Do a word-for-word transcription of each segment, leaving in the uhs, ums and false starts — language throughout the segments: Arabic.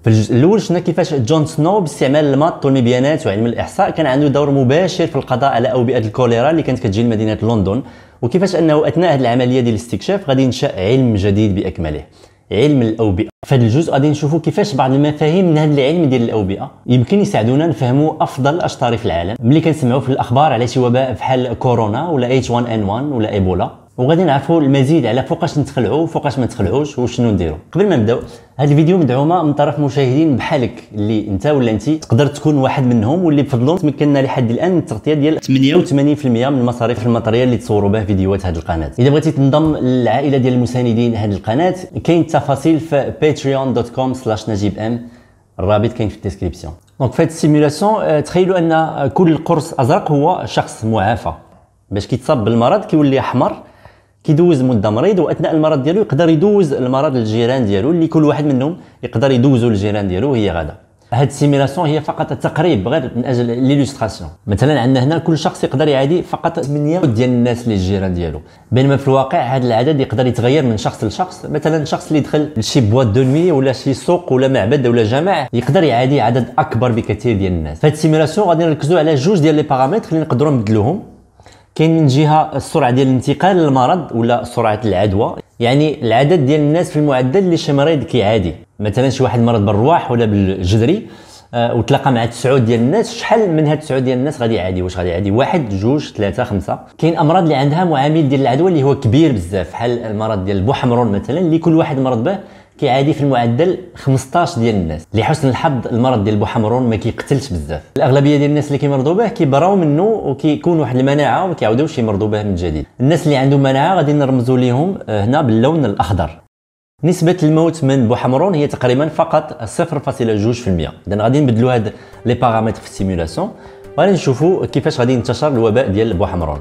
في الجزء الاول شفنا كيفاش جون سنو باستعمال المط والمبيانات وعلم الاحصاء كان عنده دور مباشر في القضاء على اوبئه الكوليرا اللي كانت كتجي لمدينه لندن، وكيفاش انه اثناء هذه العمليه ديال الاستكشاف غادي ينشا علم جديد باكمله، علم الاوبئه. في هذا الجزء غادي نشوفوا كيفاش بعض المفاهيم من هذا العلم ديال الاوبئه يمكن يساعدونا نفهموا افضل الاشطار في العالم ملي كنسمعوا في الاخبار على شي وباء بحال كورونا ولا إتش وان إن وان ولا ايبولا، وغادي نعرفوا المزيد على فوقاش نتخلعوا وفوقاش ما نتخلعوش وشنو نديروا. قبل ما نبداو، هذا الفيديو مدعومه من طرف مشاهدين بحالك اللي انت ولا انت تقدر تكون واحد منهم، واللي بفضلهم تمكننا لحد الان من التغطيه ديال ثمانية وثمانين بالمئة من المصاريف الماتريال اللي تصوروا به فيديوهات هذه القناه. اذا بغيتي تنضم للعائله ديال المساندين هذه القناه كاين التفاصيل في باتريون دوت كوم سلاش نجيب ام، الرابط كاين في الديسكريبسيون. دونك في هذه السيمولاسيون تخيلوا ان كل قرص ازرق هو شخص معافى، باش كيتصاب بالمرض كيولي احمر، كيدوز مده مريض، واثناء المرض ديالو يقدر يدوز المرض للجيران ديالو اللي كل واحد منهم يقدر يدوزو للجيران ديالو وهي غادا. هاد السيميلاسيون هي فقط التقريب غير من اجل ليلوستراسيون. مثلا عندنا هنا كل شخص يقدر يعادي فقط ثمانية ديال الناس اللي الجيران ديالو، بينما في الواقع هذا العدد يقدر يتغير من شخص لشخص. مثلا شخص اللي دخل لشي بواط دو نوي ولا شي سوق ولا معبد ولا جامع يقدر يعادي عدد اكبر بكثير ديال الناس. في هاد السيميلاسيون غادي نركزوا على جوج ديال لي بارامتر اللي نقدروا نبدلوهم. كاين من جهه السرعه ديال الانتقال للمرض ولا سرعه العدوى، يعني العدد ديال الناس في المعدل اللي شي مريض كيعادي. مثلا شي واحد مرض بالرواح ولا بالجدري آه وتلاقى مع تسعة ديال الناس، شحال من هاد تسعة ديال الناس غادي يعادي؟ واش غادي يعادي واحد جوج ثلاثه خمسه؟ كاين امراض اللي عندها معامل ديال العدوى اللي هو كبير بزاف، بحال المرض ديال البوحمرون مثلا اللي كل واحد مرض به كيعادي في المعدل خمسطاش ديال الناس. لحسن الحظ المرض ديال البوحمرون ما كيقتلش بزاف، الاغلبيه ديال الناس اللي كيمرضوا به كيبراو منه وكيكون واحد المناعه وما كيعاودوش يمرضوا به من جديد. الناس اللي عندهم مناعه غادي نرمزوا ليهم هنا باللون الاخضر. نسبه الموت من بوحمرون هي تقريبا فقط صفر فاصلة جوج بالمئة. اذا غادي نبدلوا هاد لي بارامتر في السيمولاسيون وغادي نشوفوا كيفاش غادي ينتشر الوباء ديال بوحمرون.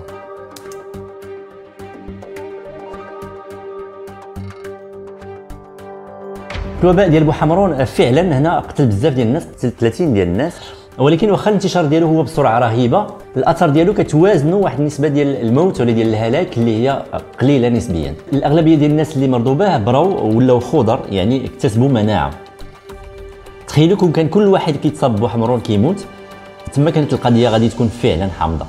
الوباء ديال بوحمرون فعلا هنا قتل بزاف ديال الناس، قتل ثلاثين ديال الناس، ولكن واخا الانتشار ديالو هو بسرعه رهيبه الاثر ديالو كتوازنوا واحد النسبه ديال الموت ولا ديال الهلاك اللي هي قليله نسبيا. الاغلبيه ديال الناس اللي مرضوا به براو ولاو خضر، يعني اكتسبوا مناعه. تخيلوا كون كان كل واحد كيتصاب بوحمرون كيموت، تما كانت القضيه غادي تكون فعلا حامضه.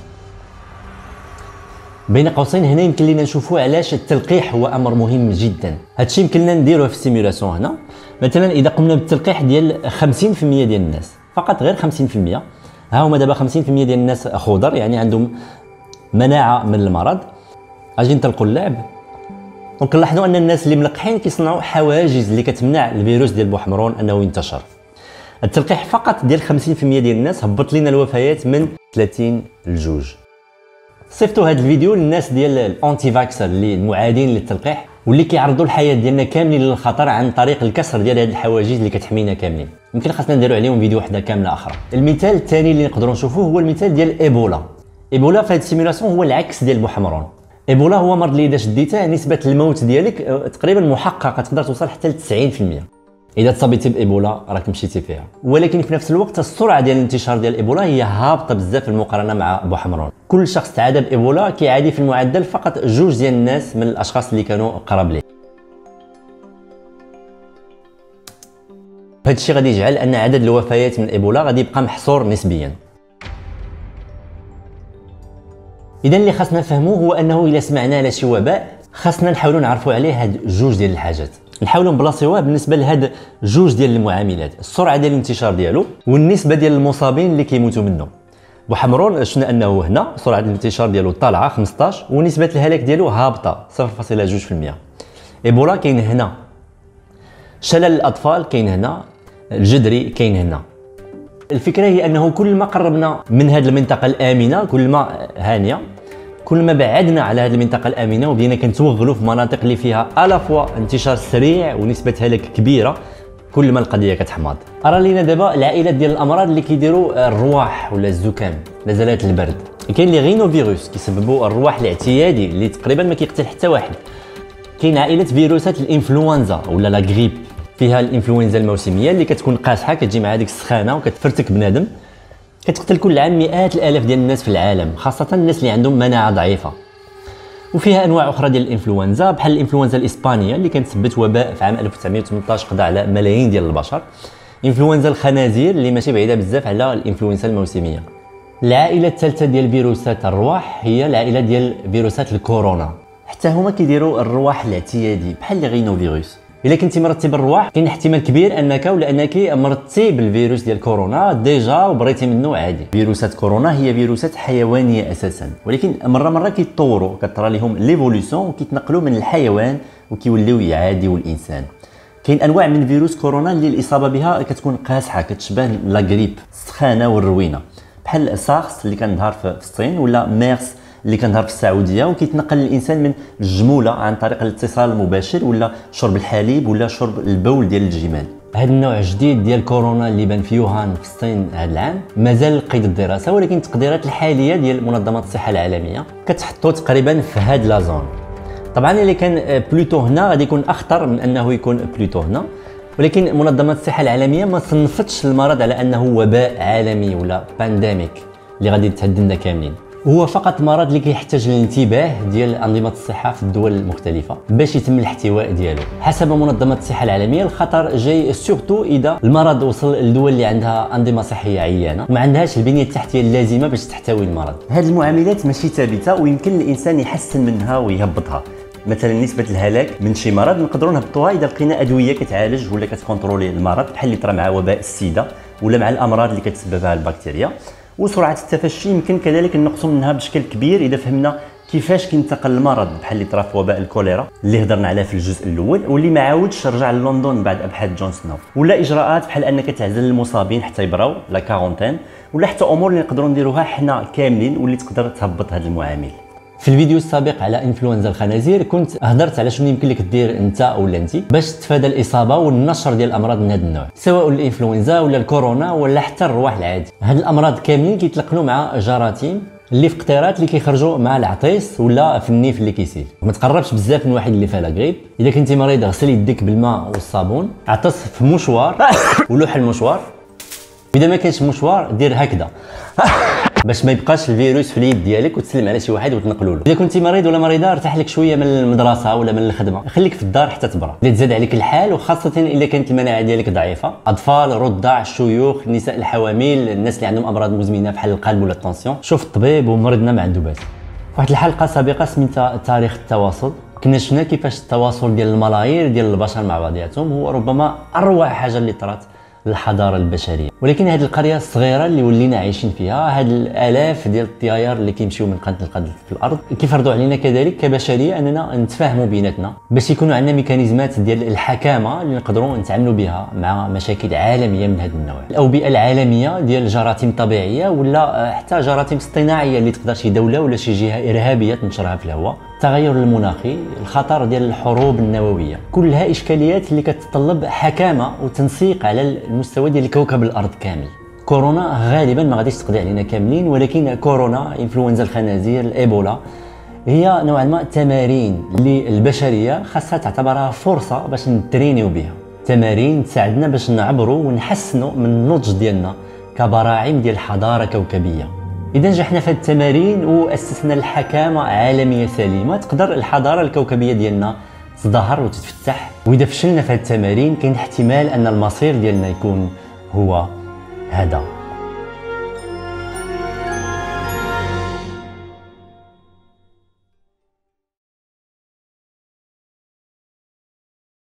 بين قوسين هنا يمكن لينا نشوفوا علاش التلقيح هو امر مهم جدا. هادشي يمكن لنا نديروه في السيمولاسيون هنا. مثلا اذا قمنا بالتلقيح ديال خمسين بالمئة ديال الناس، فقط غير خمسين بالمئة، ها هما دابا خمسين بالمئة ديال الناس خضر يعني عندهم مناعه من المرض، اجي نطلقوا اللعب ونلاحظوا ان الناس اللي ملقحين كيصنعوا حواجز اللي كتمنع الفيروس ديال بوحمرون انه ينتشر. التلقيح فقط ديال خمسين بالمئة ديال الناس هبط لنا الوفيات من ثلاثين لجوج. صيفطوا هذا الفيديو للناس ديال الانتي فاكسر اللي المعادين للتلقيح واللي كيعرضوا الحياه ديالنا كاملين للخطر عن طريق الكسر ديال هذه الحواجز اللي كتحمينا كاملين. يمكن خاصنا نديروا عليهم فيديو وحده كامله اخرى. المثال الثاني اللي نقدروا نشوفوه هو المثال ديال ايبولا. ايبولا في هذه السيمولاسيون هو العكس ديال بوحمرون. ايبولا هو مرض اللي اذا شديته نسبه الموت ديالك تقريبا محققه، تقدر توصل حتى ل تسعين بالمئة. اذا تصابيتي بايبولا راك مشيتي فيها، ولكن في نفس الوقت السرعه ديال الانتشار ديال ايبولا هي هابطه بزاف بالمقارنه مع بوحمرون. كل شخص تعادى بايبولا كيعادي في المعدل فقط جوج ديال الناس من الاشخاص اللي كانوا قراب ليه. هذا الشيء غادي يجعل ان عدد الوفيات من ايبولا غادي يبقى محصور نسبيا. اذا اللي خاصنا نفهموه هو انه الا سمعنا على شي وباء خاصنا نحاولوا نعرفوا عليه هاد جوج ديال الحاجات، نحاولوا نبلاصيوها بالنسبه لهاد جوج ديال المعاملات، السرعه ديال الانتشار ديالو والنسبه ديال المصابين اللي كيموتوا منه. بوحمرون شفنا انه هنا سرعه الانتشار ديالو طالعه خمسطاش ونسبه الهلاك ديالو هابطه صفر فاصلة جوج بالمئة. ايبولا كاين هنا، شلل الاطفال كاين هنا، الجدري كاين هنا. الفكره هي انه كل ما قربنا من هذه المنطقه الامنه كل ما هانيه، كل ما بعدنا على هذه المنطقه الامنه وبدينا كنتوغلوا في مناطق اللي فيها الافوا انتشار سريع ونسبه هلاك كبيره، كل ما القضيه كتحماض. ارى لينا دابا العائلات ديال الامراض اللي كيديروا الرواح ولا الزكام، نزلات البرد. كاين لي غينو فيروس كيسببوا الرواح الاعتيادي اللي تقريبا ما كيقتل حتى واحد. كاين عائله فيروسات الانفلونزا ولا لا غريب، فيها الانفلونزا الموسميه اللي كتكون قاصحه كتجي مع هذيك السخانه وكتفرتك بنادم، كتقتل كل عام مئات الالاف ديال الناس في العالم، خاصه الناس اللي عندهم مناعه ضعيفه. وفيها انواع اخرى ديال الانفلونزا بحال الانفلونزا الاسبانيه اللي كانت سبت وباء في عام ألف وتسعمائة وثمانية عشر قضى على ملايين ديال البشر. انفلونزا الخنازير اللي ماشي بعيده بزاف على الانفلونزا الموسميه. العائله الثالثه ديال فيروسات الرواح هي العائله ديال فيروسات الكورونا. حتى هما كيديروا الرواح الاعتيادي بحال لي غينو فيروس. الا كنتي مرضتي بالرواح كاين احتمال كبير انك ولا انك مرضتي بالفيروس ديال كورونا ديجا وبريتي منه عادي. فيروسات كورونا هي فيروسات حيوانيه اساسا، ولكن مره مره كيتطوروا، كطرى لهم ليفولوسيون وكيتنقلوا من الحيوان وكيوليو يعاديو الانسان. كاين انواع من فيروس كورونا اللي الاصابه بها كتكون قاصحه، كتشبه لا غريب، السخانه والروينه، بحال سارس اللي كان ظهر في الصين، ولا ميرس اللي كان ظهر في السعوديه، وكيتنقل الانسان من الجموله عن طريق الاتصال المباشر ولا شرب الحليب ولا شرب البول ديال الجمال. هذا النوع الجديد ديال كورونا اللي بان في يوهان في الصين هذا العام مازال قيد الدراسه، ولكن التقديرات الحاليه ديال منظمه الصحه العالميه كتحطو تقريبا في هذه لا زون. طبعا اللي كان بلوتو هنا غادي يكون اخطر من انه يكون بلوتو هنا، ولكن منظمه الصحه العالميه ما صنفتش المرض على انه وباء عالمي ولا بانديميك اللي غادي تهددنا كاملين. هو فقط مرض اللي كيحتاج الانتباه ديال انظمه الصحه في الدول المختلفه باش يتم الاحتواء ديالو. حسب منظمه الصحه العالميه الخطر جاي سورتو اذا المرض وصل للدول اللي عندها انظمه صحيه عيانه وما عندهاش البنيه التحتيه اللازمه باش تحتوي المرض. هذه المعاملات ماشي ثابته ويمكن الانسان يحسن منها ويهبطها. مثلا نسبه الهلاك من شي مرض نقدروا نهبطوها اذا لقينا ادويه كتعالج ولا كتكونترولي المرض، بحال اللي طرا مع وباء السيده ولا مع الامراض اللي كتسببها البكتيريا. وسرعه التفشي يمكن كذلك نقصوا منها بشكل كبير اذا فهمنا كيفاش كينتقل المرض، بحال اللي طرا في وباء الكوليرا اللي هضرنا عليه في الجزء الاول واللي ما عاودش رجع للندن بعد ابحاث جون سنو، ولا اجراءات بحال انك تعزل المصابين حتى يبراو لا كارونتين، ولا حتى امور اللي نقدروا نديروها حنا كاملين واللي تقدر تهبط هذه المعامل. في الفيديو السابق على انفلونزا الخنازير كنت هضرت على شنو يمكن لك دير انت ولا انت باش تتفادى الاصابه والنشر ديال الامراض من هذا النوع، سواء الانفلونزا ولا الكورونا ولا حتى الرواح العادي. هاد الامراض كاملين كيتلقنوا مع جراثيم اللي في قطيرات اللي كيخرجوا مع العطيس ولا في النيف اللي كيسيل. ما تقربش بزاف من واحد اللي فيها لاغريب. اذا كنتي مريض غسل يديك بالماء والصابون، عطس في مشوار ولوح المشوار. اذا ما كانش مشوار دير هكذا باش ما يبقاش الفيروس في اليد ديالك وتسلم على شي واحد وتنقلوا له. اذا كنتي مريض ولا مريضه ارتاح لك شويه من المدرسه ولا من الخدمه، خليك في الدار حتى تبرا. اذا تزاد عليك الحال وخاصه اذا كانت المناعه ديالك ضعيفه، اطفال، رضع، الشيوخ، النساء الحوامل، الناس اللي عندهم امراض مزمنه بحال القلب ولا الطونسيون، شوف الطبيب ومرضنا ما عنده باس. واحد الحلقه سابقه سميتها تاريخ التواصل، كنا شفنا كيفاش التواصل ديال الملايير ديال البشر مع بعضياتهم هو ربما اروع حاجه اللي طرات للحضاره البشريه. ولكن هذه القريه الصغيره اللي ولينا عايشين فيها، هاد الالاف ديال الطيار اللي كيمشيو من قنت لقنت في الارض، كيفرضوا علينا كذلك كبشريه اننا نتفاهموا بيناتنا باش يكونوا عندنا ميكانيزمات ديال الحكامه اللي نقدروا نتعاملوا بها مع مشاكل عالميه من هذا النوع. الاوبئه العالميه ديال جراثيم طبيعيه ولا حتى جراثيم اصطناعيه اللي تقدر شي دوله ولا شي جهه ارهابيه تنشرها في الهواء، التغير المناخي، الخطر ديال الحروب النوويه، كلها اشكاليات اللي كتطلب حكامه وتنسيق على المستوى ديال كوكب الارض كامل. كورونا غالبا ما غاديش تقضي علينا كاملين، ولكن كورونا، انفلونزا الخنازير، الايبولا هي نوعا ما تمارين اللي البشريه خاصها تعتبرها فرصه باش نترينيو بها، تمارين تساعدنا باش نعبروا ونحسنوا من النضج ديالنا كبراعم ديال حضاره كوكبيه. اذا نجحنا في هذه التمارين واسسنا الحكامه عالميه سليمه، تقدر الحضاره الكوكبيه ديالنا تزدهر وتتفتح. واذا فشلنا في هذه التمارين كاين احتمال ان المصير ديالنا يكون هو هذا.